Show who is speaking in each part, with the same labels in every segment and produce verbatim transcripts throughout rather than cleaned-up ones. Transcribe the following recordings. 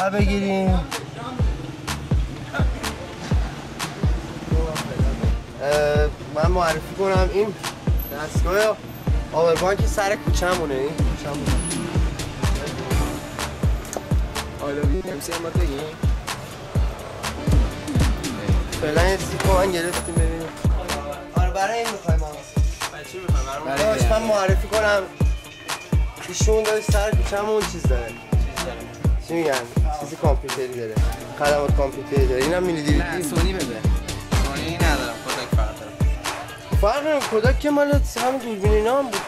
Speaker 1: در بگیریم. من معرفی کنم این دستگاه آوربانک سر کوچه‌مونه. این کوچه‌مونه. حالا ببینیم سی ما بگیم. فعلا یه سی تومن گرفتیم ببینیم. آره برای این می‌خوایم ما. برای چی می‌خوایم؟ برای من معرفی کنم. ایشون داره سر کوچه‌مون چیز داره. چیز داره. چی میگن؟ چیزی کامپیوتری داره. خدمات کامپیوتری داره. اینم می‌دیدی؟
Speaker 2: نه سونی بده. سونی ندارم. کداک فقط دارم.
Speaker 1: فرق نمی‌کنه. کداک که مال همین دوربین اینا هم بود.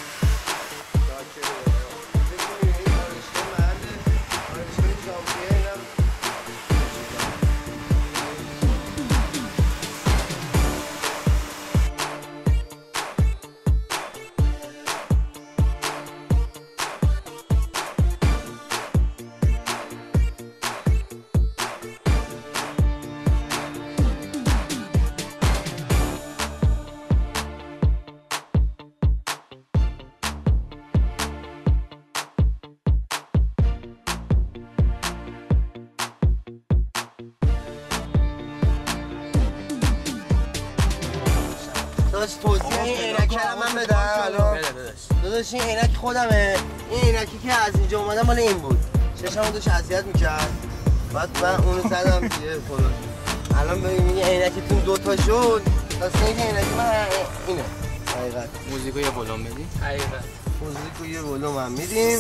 Speaker 1: داداش توضیح این عینک رو من بدم الان. داداش این عینک خودمه. این عینکی که از اینجا اومدم مال این بود. چشمم داشت اذیت می‌کرد. بعد من اونو زدم دیگه خلاص. الان ببین این عینکتون دو تا شد. واسه این عینک من اینه. حقیقت.
Speaker 2: موزیکو یه ولوم بدی؟
Speaker 1: حقیقت. موزیکو یه ولوم هم میدیم.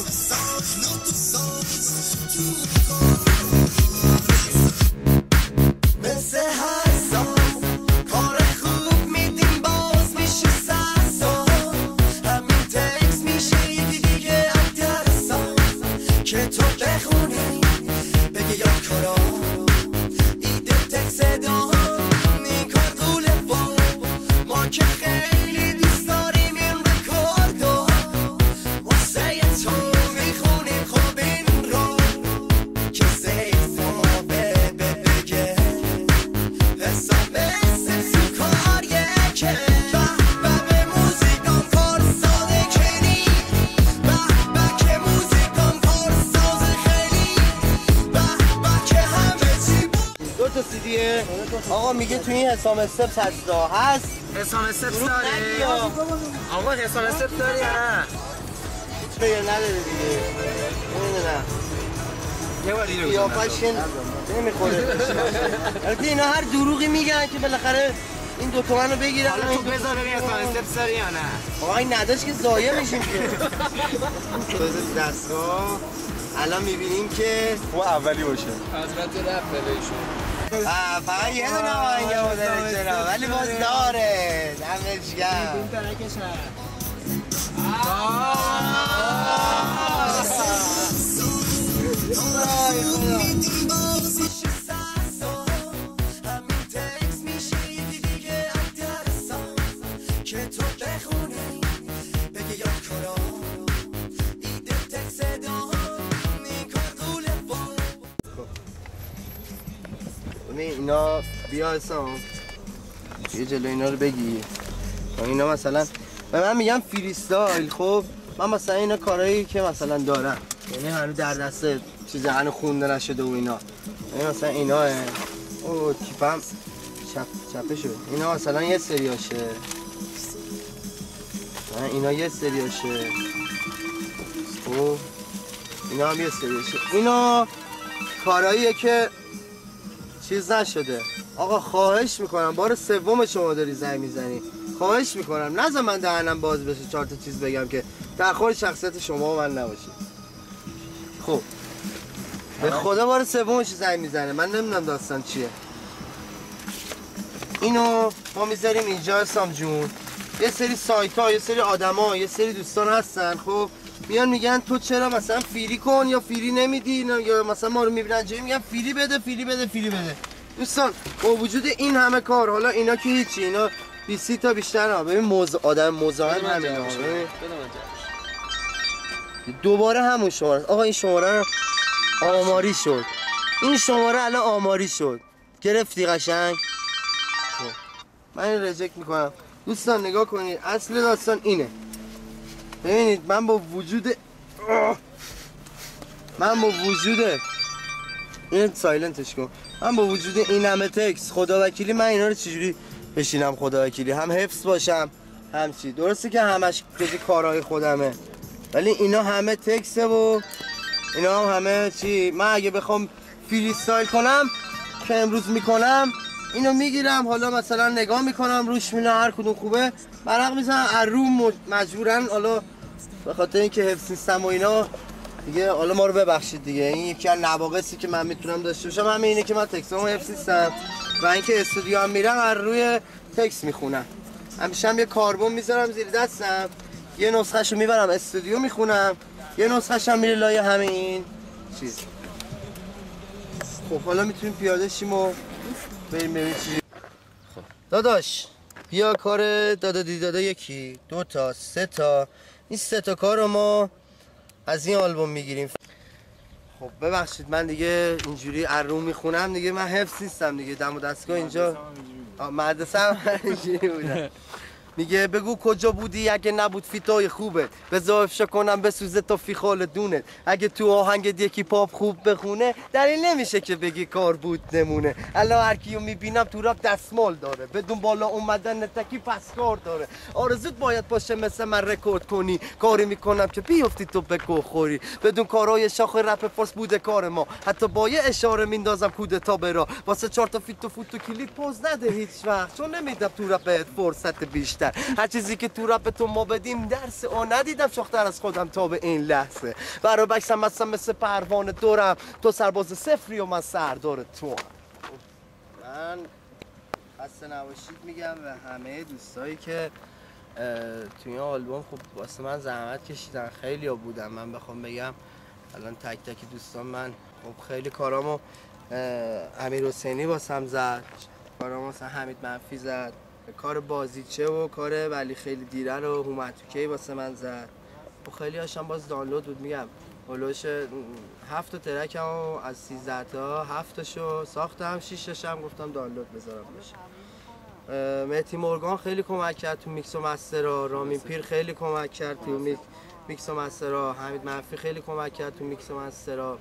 Speaker 1: مثل هر سال کار خوب میدیم باز میشه سرسان. همین تکس میشه یکی دیگه انترسان که تو بخونی بگه یا کارا ایده تکس دام این کار قوله با ما که خیلی دوست داریم این رکاردو واسه تو میخونیم خوب این رو که سیف ما به بگه حساب سیف کار یکه به به موزیکم کار ساده کنی به به که موزیکم کار ساده خیلی به به که همه چی دو تا سیدیه آقا میگه توی این حسام استپس هستا هست
Speaker 2: حسام استپس داری؟ آقا حسام استپس داری یا نه؟
Speaker 1: هیچ بگه نداره دیگه نمیدونم
Speaker 2: یه بار دیگه
Speaker 1: قیافش نمیخوره. البته اینا هر دروغی میگن که بالاخره این دو تومن رو بگیرن.
Speaker 2: حالا تو بذار ببین حسام استپس داری یا نه؟
Speaker 1: آقا این نداشت که ضایع میشیم که. بذار دستگاه الان میبینیم که
Speaker 3: اون اولی باشه.
Speaker 2: حضرت رفت بهشون.
Speaker 1: فقط یه دونه آهنگه بودنه چرا ولی باز داره دمش گرم.
Speaker 2: این ترکش هست.
Speaker 1: اینا بیا حسام یه جلو اینا رو بگی. اینا مثلا به من میگم فریستایل. خب من مثلا اینا کارهایی که مثلا دارم یعنی هنوز در دست چیز هنوز خونده نشده و اینا یعنی مثلا اینا او تیپم چپ چپه شد. اینا مثلا یه سریاشه اینا یه سریاشه خب اینا هم یه سریاشه. اینا کارهاییه که چیز نشده. آقا خواهش میکنم بار سوم شما داری زنگ میزنی خواهش میکنم نذار من دهنم باز بشه چهار تا چیز بگم که در خور شخصیت شما و من نباشه. خب به خدا بار سومش زنگ میزنه من نمیدونم داستان چیه. اینو ما میذاریم اینجا حسام جون. یه سری سایت ها یه سری آدما یه سری دوستان هستن خب میان میگن تو چرا مثلا فیری کن یا فیری نمیدی یا مثلا ما رو میبینن جایی میگن فیری بده فیری بده فیری بده. دوستان با وجود این همه کار حالا اینا که هیچی اینا بیست تا بیشتر ها ببین موز آدم مزاحم همینا دوباره همون شماره. آقا این شماره آماری شد. این شماره الان آماری شد. گرفتی قشنگ؟ خب من این ریجکت میکنم. دوستان نگاه کنید اصل داستان اینه. ببینید من با وجود من با وجود
Speaker 3: این سایلنتش کن. من با وجود این همه تکس خدا وکیلی من اینا رو چجوری بشینم خدا وکیلی هم حفظ باشم هم چی. درسته که همش جزی کارهای خودمه ولی اینا همه تکسه و اینا هم همه چی. من اگه بخوام فری استایل کنم که امروز میکنم اینو میگیرم حالا مثلا نگاه میکنم روش میبینم هر کدوم خوبه برق میزنم از رو مجبورن حالا به خاطر اینکه حفظ نیستم و اینا دیگه حالا ما رو ببخشید دیگه. این یکی از نواقصی که من میتونم داشته باشم همین اینه که من تکسامو حفظ نیستم و اینکه استودیو هم میرم از روی تکس میخونم. همیشه هم یه کاربن میذارم زیر دستم یه نسخه‌شو میبرم استودیو میخونم یه نسخه‌ش هم میره لای همین چیز. خب حالا میتونیم پیاده شیم و بریم ببینیم چی. خب داداش بیا کار دادا دی دادا یکی دو تا سه تا این سه تا کار رو ما از این آلبوم میگیریم. خب ببخشید من دیگه اینجوری ارو میخونم دیگه من حفظ نیستم دیگه. دم و دستگاه اینجا مدرسه هم اینجوری بودم. میگه بگو کجا بودی اگه نبود فیتای خوبه بذار افشا کنم بسوزه تا فیخال دونت اگه تو آهنگت یکی پاپ خوب بخونه دلیل نمیشه که بگی کار بود نمونه. الان هر کیو میبینم تو راب دستمال داره بدون بالا اومدن تکی پس کار داره. آرزوت باید باشه مثل من رکورد کنی کاری میکنم که بیفتی تو به خوری بدون کارهای شاخ رپ فارس بوده کار ما حتی با یه اشاره میندازم کودتا برا واسه چهار تا فیت و فوت و کلیپ پوز نده هیچ وقت چون نمیدم تو رپ فرصت بیشتر. هر چیزی که تو رپ تو ما بدیم درس او ندیدم شاختر از خودم تا به این لحظه برا بکسم اصلا مثل پروانه دورم تو سرباز صفری و من سردار تو. من خسته نباشید میگم به همه دوستایی که توی این آلبوم خب واسه من زحمت کشیدن. خیلی ها بودن من بخوام بگم الان تک تک دوستان من خب خیلی کارامو امیر حسینی واسم زد کارامو مثلا حمید منفی زد کار بازیچه و کار ولی خیلی دیره رو هومتوکی واسه من زد و خیلی هاشم باز دانلود بود. میگم هلوش هفت تا ترک هم از سیزده تا هفت تاشو ساختم شش تاشم گفتم دانلود بذارم بشه. مهدی مورگان خیلی کمک کرد تو میکس و مسترها. رامین پیر خیلی کمک کرد تو میکس و مسترها. حمید منفی خیلی کمک کرد تو میکس و مسترها.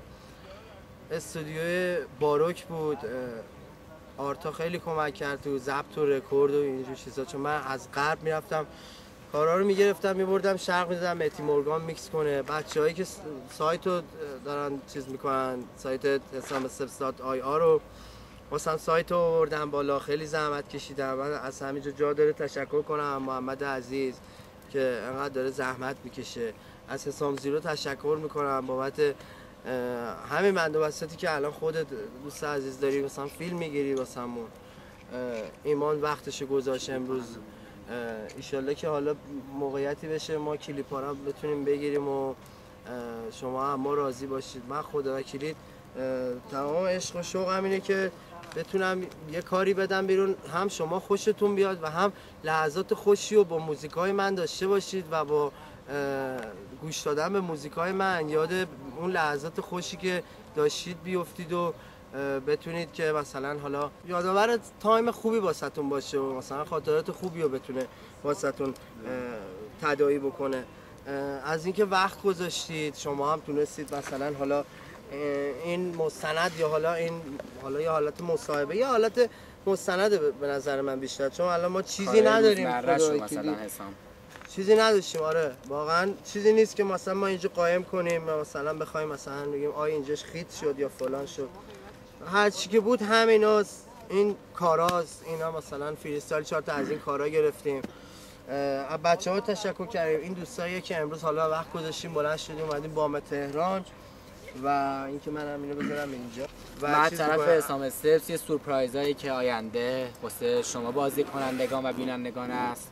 Speaker 3: استودیوی باروک بود. آرتا خیلی کمک کرد تو ضبط و رکورد و اینجور چیزا چون من از غرب میرفتم کارا رو میگرفتم میبردم شرق میدادم مهدی مورگان میکس کنه. بچه‌هایی که سایت رو دارن چیز میکنن سایت حسام استپس دات آی آر رو واسم سایت رو آوردم بالا خیلی زحمت کشیدم. من از همینجا جا داره تشکر کنم محمد عزیز که انقدر داره زحمت میکشه. از حسام زیرو تشکر میکنم بابت همین بندوبسطی که الان خودت دوست عزیز داری مثلا فیلم میگیری واسمون. ایمان وقتشو گذاشت امروز ایشالله که حالا موقعیتی بشه ما کلیپا رو بتونیم بگیریم و شما هم ما راضی باشید. من خدا وکیلی تمام عشق و شوقم اینه که بتونم یه کاری بدم بیرون هم شما خوشتون بیاد و هم لحظات خوشی رو با موزیکای من داشته باشید و با گوش دادن به موزیکای من یاد اون لحظات خوشی که داشتید بیفتید و بتونید که مثلا حالا یادآور تایم خوبی واسهتون باشه و مثلا خاطرات خوبی رو بتونه واسهتون تداعی بکنه. از اینکه وقت گذاشتید شما هم تونستید مثلا حالا این مستند یا حالا این حالا یه حالت مصاحبه یا حالت مستند به نظر من بیشتر چون الان ما چیزی نداریم مثلا حسام چیزی نداشتیم. آره واقعا چیزی نیست که مثلا ما اینجا قایم کنیم و مثلا بخوایم مثلا بگیم آ اینجاش خیت شد یا فلان شد. هر چی که بود همیناست. این کاراست اینا مثلا فری استایل چهار تا از این کارا گرفتیم. از بچه‌ها تشکر کردیم. این دوستایی که امروز حالا وقت گذاشتیم بلند شدیم اومدیم بام تهران و اینکه منم اینو بذارم اینجا و
Speaker 4: از طرف حسام استپس یه سورپرایزایی که آینده واسه شما بازی کنندگان و بینندگان است.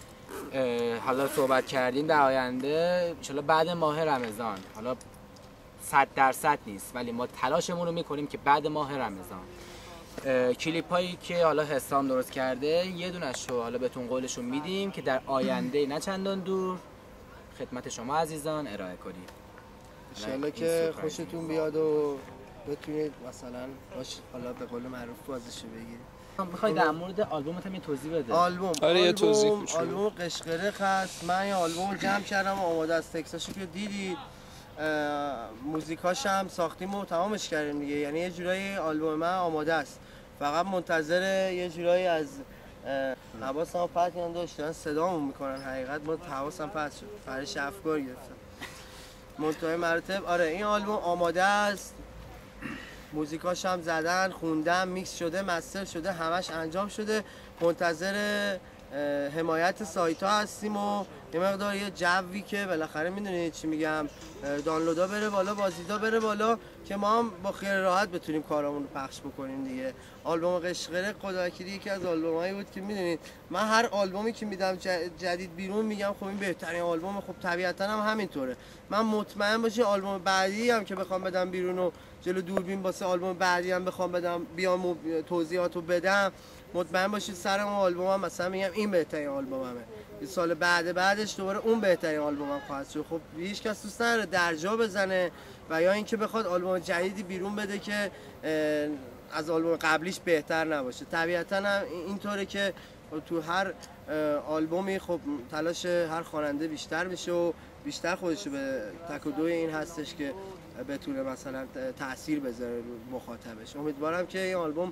Speaker 4: حالا صحبت کردیم در آینده ان شاءالله بعد ماه رمضان حالا صد درصد نیست ولی ما تلاشمون رو میکنیم که بعد ماه رمضان کلیپ هایی که حالا حسام درست کرده یه دونش رو حالا بهتون قولشو میدیم که در آینده نه چندان دور خدمت شما عزیزان ارائه کنیم.
Speaker 3: انشالله که خوشتون بیاد و بتونید مثلا باش حالا به قول معروف بازیشو بگیرید.
Speaker 4: میخوای در مورد آلبومت هم یه توضیح بده؟
Speaker 3: آلبوم
Speaker 2: آره یه توضیح
Speaker 3: آلبوم قشقرق هست. من یه آلبوم جمع کردم و آماده از تکساشو که دیدید موزیکاش هم ساختیم و تمامش کردیم دیگه، یعنی یه جورایی آلبوم من آماده است، فقط منتظر یه جورایی از حواسم پرت کردن داشتن صدامون میکنن، حقیقت ما حواسم پرت شد، فرش افکار گرفتم منتهای مراتب. آره این آلبوم آماده است، موزیکاش هم زدن، خوندن، میکس شده، مستر شده، همش انجام شده، منتظر حمایت سایت ها هستیم و یه مقدار یه جوی که بالاخره میدونید چی میگم، دانلودا بره بالا، بازدیدا بره بالا، که ما هم با خیال راحت بتونیم کارامون رو پخش بکنیم دیگه. آلبوم قشقرق خداوکیلی یکی از آلبومایی بود که میدونید من هر آلبومی که میدم جدید بیرون میگم خب این بهترین آلبومه، خب طبیعتا هم همینطوره. من مطمئن باشی آلبوم بعدی هم که بخوام بدم بیرون و جلو دوربین واسه آلبوم بعدی هم بخوام بدم بیام و توضیحاتو بدم، مطمئن باشید سر اون آلبوم هم مثلا میگم این بهترین آلبوممه، این سال بعد بعدش دوباره اون بهترین آلبومم خواهد شد. خب هیچ کس دوست نداره درجا بزنه و یا اینکه بخواد آلبوم جدیدی بیرون بده که از آلبوم قبلیش بهتر نباشه. طبیعتا هم اینطوره که تو هر آلبومی خب تلاش هر خواننده بیشتر بشه و بیشتر خودش به تک و دوی این هستش که بتونه مثلا تأثیر بذاره رو مخاطبش. امیدوارم که این آلبوم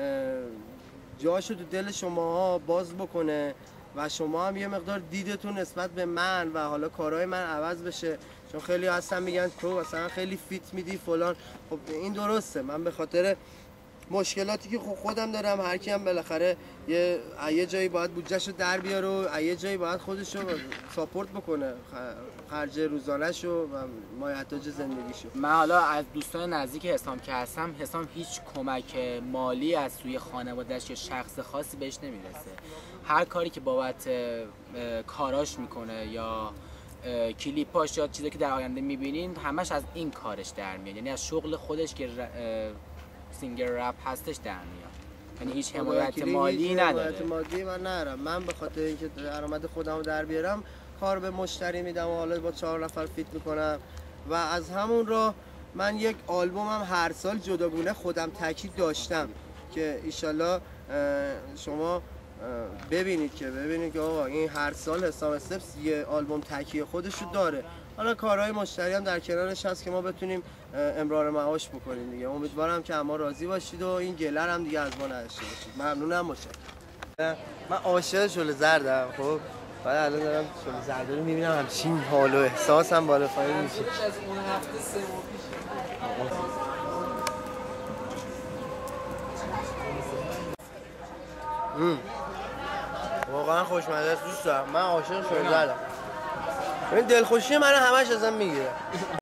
Speaker 3: جاشو تو دل شماها باز بکنه و شما هم یه مقدار دیدتون نسبت به من و حالا کارهای من عوض بشه، چون خیلی هستن میگن تو مثلا خیلی فیت میدی فلان. خب این درسته، من به خاطر مشکلاتی که خودم دارم، هر کی هم بالاخره یه یه جایی باید بودجهشو در بیاره و یه جایی باید خودشو ساپورت بکنه، خرج روزانه‌شو و مایحتاج زندگیشو.
Speaker 4: من حالا از دوستان نزدیک حسام که هستم، حسام هیچ کمک مالی از سوی خانواده‌اش یا شخص خاصی بهش نمیرسه. هر کاری که بابت کاراش میکنه یا کلیپاش یا چیزی که در آینده میبینین همش از این کارش در میاد، یعنی از شغل خودش که سینگر رپ هستش در میاد، یعنی هیچ حمایت مالی نداره.
Speaker 3: حمایت مالی من ندارم، من به خاطر اینکه درآمد خودمو در بیارم کار به مشتری میدم و حالا با چهار نفر فیت میکنم و از همون راه من یک آلبومم هر سال جداگونه خودم تکی داشتم که ایشالله شما ببینید که ببینید که آقا این هر سال حسام استپس یه آلبوم تکی خودشو داره. حالا کارهای مشتری هم در کنارش هست که ما بتونیم امرار معاش بکنیم دیگه. امیدوارم که اما راضی باشید و این گلر هم دیگه از ما نداشته باشید. ممنونم. متشکرم. من عاشق شل زردم، خب بعد الان دارم شل زرد رو میبینم همچین حال و احساسم بالا پایین میشه.
Speaker 2: از اون هفته سه ماه پیش
Speaker 3: واقعا خوشمزه است دوست دارم. من عاشق شل زردم. این دلخوشی من همش ازم میگیره.